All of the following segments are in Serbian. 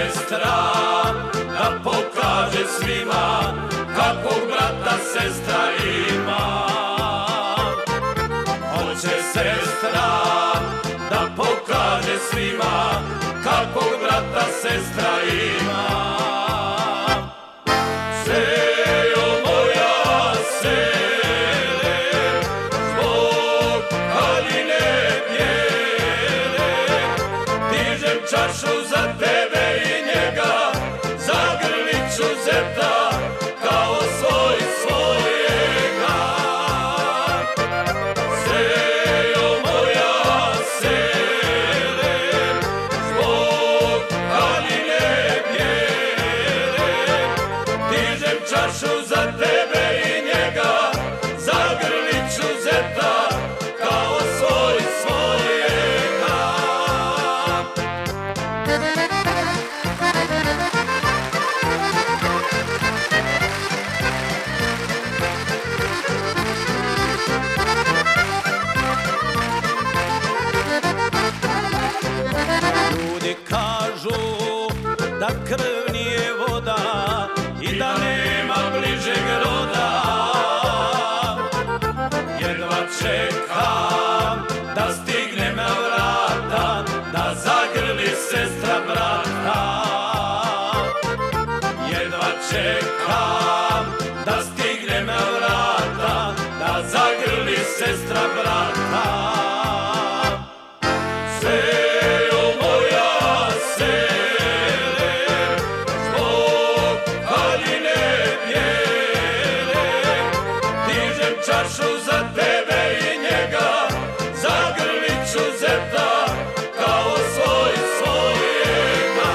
sestra da pokaže svima kakvog brata sestra ima. Hoće sestra da pokaže svima kakvog brata sestra ima. Sejo moja sele, zbog haljine bijele, dižem čašu za tebe i njega, zagrlit ću zeta kao svoj svojega. Sejo moja sele, zbog haljine bijele, dižem čašu za tebe i njega, zagrlit ću zeta kao svoj svojega. Ljudi kažu da krv nije voda i da nema bližeg roda. Jedva čekam da stignem na vrata, da zagrli sestra brata. Jedva čekam da stignem na vrata, da zagrli sestra brata. Sejo moja sele, zbog haljine bijele, dižem čašu za tebe i njega, zagrlit ću zeta kao svoj svojega.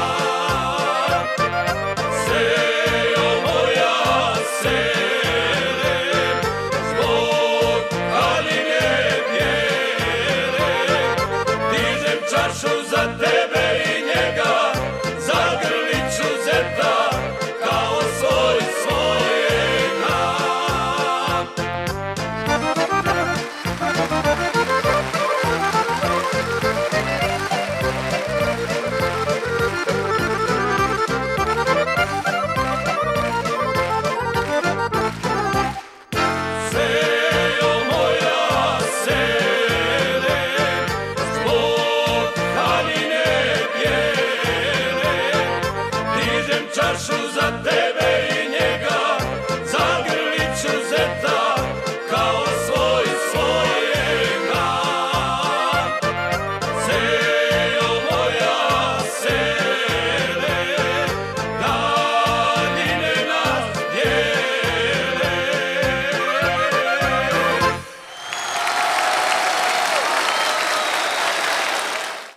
Sejo moja sele, zbog haljine bijele, dižem čašu za tebe